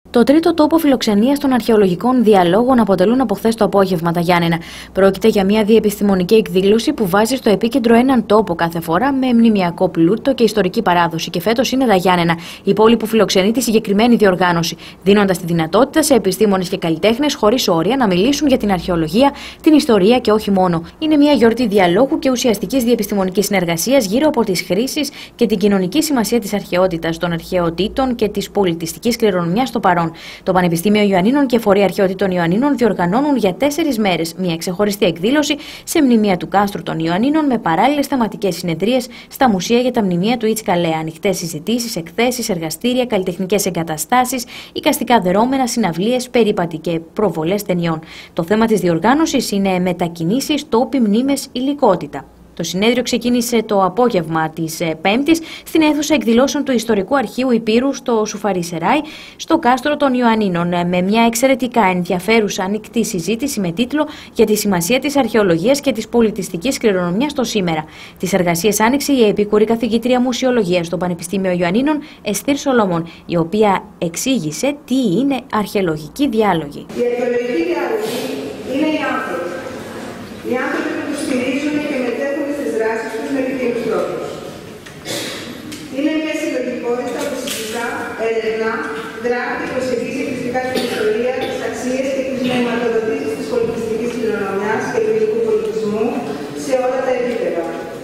Το τρίτο τόπο φιλοξενίας των αρχαιολογικών διαλόγων αποτελούν από χθες το απόγευμα τα Γιάννενα. Πρόκειται για μια διεπιστημονική εκδήλωση που βάζει στο επίκεντρο έναν τόπο κάθε φορά με μνημειακό πλούτο και ιστορική παράδοση. Και φέτος είναι τα Γιάννενα, η πόλη που φιλοξενεί τη συγκεκριμένη διοργάνωση, δίνοντας τη δυνατότητα σε επιστήμονες και καλλιτέχνες χωρίς όρια να μιλήσουν για την αρχαιολογία, την ιστορία και όχι μόνο. Είναι μια γιορτή διαλόγου και ουσιαστικής διεπιστημονικής συνεργασίας γύρω από τις χρήσεις και την κοινωνική σημασία της αρχαιότητας, των αρχαιοτήτων και της πολιτιστικής κληρονομιάς στο παρόν. Το Πανεπιστήμιο Ιωαννίνων και Φορεία Αρχαιοτήτων Ιωαννίνων διοργανώνουν για 4 μέρες μια ξεχωριστή εκδήλωση σε μνημεία του κάστρου των Ιωαννίνων με παράλληλες θεματικές συνεδρίες στα μουσεία για τα μνημεία του Ιτς-Καλέα, ανοιχτές συζητήσεις, εκθέσεις, εργαστήρια, καλλιτεχνικές εγκαταστάσεις, εικαστικά δρόμενα, συναυλίες, περίπατοι και προβολές ταινιών. Το θέμα της διοργάνωσης είναι μετακινήσεις, τόποι, μνήμες, υλικότητα. Το συνέδριο ξεκίνησε το απόγευμα της Πέμπτης στην αίθουσα εκδηλώσεων του Ιστορικού Αρχείου Υπήρου στο Σουφαρί-Σεράι, στο κάστρο των Ιωαννίνων, με μια εξαιρετικά ενδιαφέρουσα ανοιχτή συζήτηση με τίτλο «Για τη σημασία της αρχαιολογίας και της πολιτιστικής κληρονομιάς στο σήμερα». Τις εργασίες άνοιξε η επίκουρη καθηγήτρια μουσιολογίας στο Πανεπιστήμιο Ιωαννίνων, Εστίρ Σολομών, η οποία εξήγησε τι είναι αρχαιολογικοί διάλογοι. Οι αρχαιολογικοί διάλογοι είναι οι άνθρωποι. Οι άνθρωποι που τους στηρίζουν και μετέχουν στις δράσεις τους με δικαίους τρόπους. Είναι μια συλλογικότητα που συζητά, ερευνά, δρά και προσεγγίζει κριτικά την ιστορία, τις αξίες και τις νοηματοδοτήσεις της πολιτιστικής κληρονομιάς και του υλικού πολιτισμού σε όλα τα επίπεδα.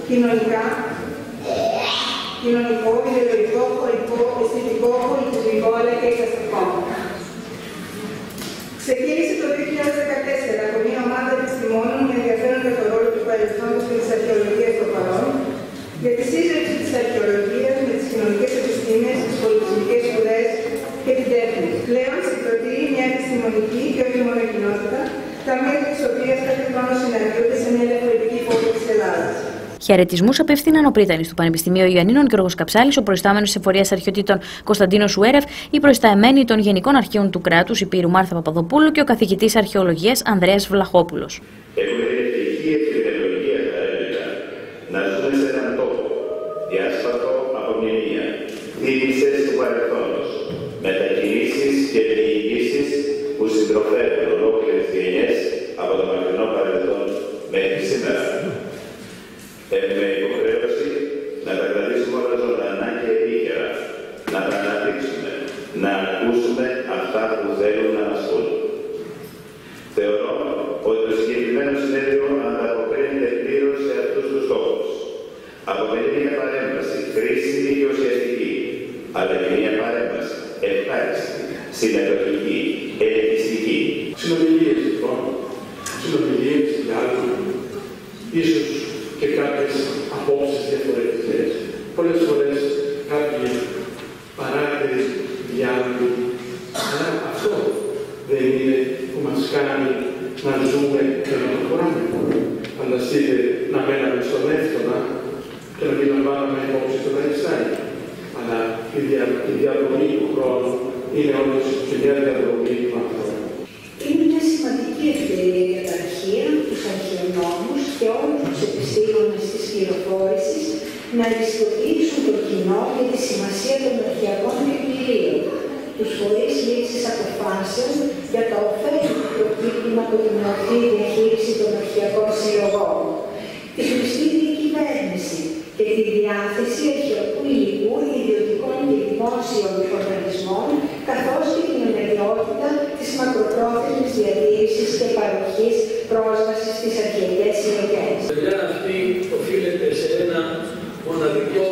Κοινωνικό, ιδεολογικό, χωρικό, αισθητικό, πολιτισμικό αλλά και εικαστικό. Ξεκίνησε το 2014 από μια ομάδα επιστημόνων με ενδιαφέρον για το ρόλο του παρελθόντος και της αρχαιολογίας στο παρόν, για τη σύζευξη της αρχαιολογίας με τις κοινωνικές επιστήμες, τις πολιτισμικές σπουδές και την τέχνη. Πλέον συγκροτεί μια επιστημονική και όχι μόνο κοινότητα, τα μέλη της οποίας κάθε χρόνο συναντιούνται σε μια διαφορετική πόλη της Ελλάδας. Χαιρετισμούς απευθύναν ο πρίτανης του Πανεπιστημίου Ιωαννίνων Γιώργος Καψάλης, ο προϊστάμενος της Εφορίας Αρχαιοτήτων Κωνσταντίνος Σουέρεφ, η προϊσταμένη των Γενικών Αρχείων του Κράτους Υπήρου Μάρθα Παπαδοπούλου και ο καθηγητής Αρχαιολογίας Ανδρέας Βλαχόπουλος. Έχουμε την ευτυχία και την ευλογία, θα έλεγα, να ζούμε σε έναν τόπο διάσπαρτο από μνημεία, θύμησες του παρελθόντος, μετακινήσεις και διηγήσεις που συντροφεύουν ολόκληρες γενιές από το μακρινό παρελθόν μέχρι σήμερα. Έχουμε υποχρέωση να τα κρατήσουμε όλα ζωντανά και επίκαιρα, να τα αναπτύξουμε, να ακούσουμε αυτά που θέλουν να μας πούν. Θεωρώ ότι το συγκεκριμένο συνέδριο ανταποκρίνεται πλήρως σε αυτούς τους στόχους. Αποτελεί μια παρέμβαση χρήσιμη και ουσιαστική, αλλά και μια παρέμβαση ευχάριστη, συμμετοχική, ελκυστική. Συνομιλίες λοιπόν, συνομιλίες, διάλογοι, ίσως και κάποιες απόψεις διαφορετικές. Πολλές φορές κάποιοι παράγοντες διάλογοι, αλλά αυτό δεν είναι που μας κάνει να ζούμε και να προχωράμε. Φανταστείτε να μέναμε στον Εύτονα και να μην λαμβάνουμε υπόψη τον Αριστάκη. Αλλά η διαδρομή του χρόνου είναι όντως και μια διαδρομή του ανθρώπου. Είναι μια σημαντική ευκαιρία για τα αρχεία, τους αρχαιονόμους και όλους τους επιστήμονες της πληροφόρησης να ευαισθητοποιήσουν το κοινό για τη σημασία των αρχαιακών βιβλίων, τους φορείς λήψης αποφάσεων για τα ωφέλη που προκύπτουν από την ορθή διαχείριση των αρχαιακών συλλογών, τη χρηστή διακυβέρνηση και τη διάθεση αρχαιακού υλικού ιδιωτικών και δημόσιων οργανισμών, καθώς και την αναγκαιότητα της μακροπρόθεσμης διατήρησης και παροχής πρόσβασης στις αρχαιακές συλλογές. Η δουλειά αυτή οφείλεται σε ένα μοναδικό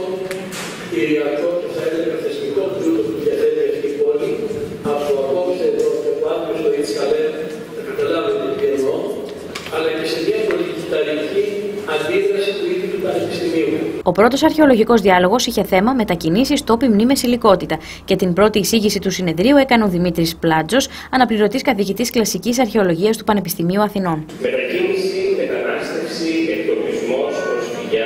ηριακό και θα έλεγα θεσμικό πλούτο που διαθέτει αυτή η πόλη. Από απόψε εδώ και από αύριο στο Ιτς-Καλέα θα καταλάβετε τι εννοώ, αλλά και σε μια πολιτιστική αντίδραση του ίδιου του Πανεπιστημίου. Ο πρώτος αρχαιολογικός διάλογος είχε θέμα μετακινήσεις, τόποι, μνήμες, υλικότητα. Και την πρώτη εισήγηση του συνεδρίου έκανε ο Δημήτρης Πλάτζος, αναπληρωτής καθηγητής κλασικής αρχαιολογίας του Πανεπιστημίου Αθηνών. Μετακίνηση, μετανάστευση, εκτοπισμός, προσφυγιά.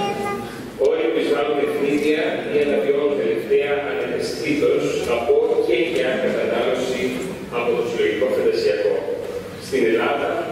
Όλοι που εισβάλλουν ευνίδια ή αναβιώνουν τελευταία ανεπαισθήτως από και για κατανάλωση από το συλλογικό φαντασιακό. Στην Ελλάδα,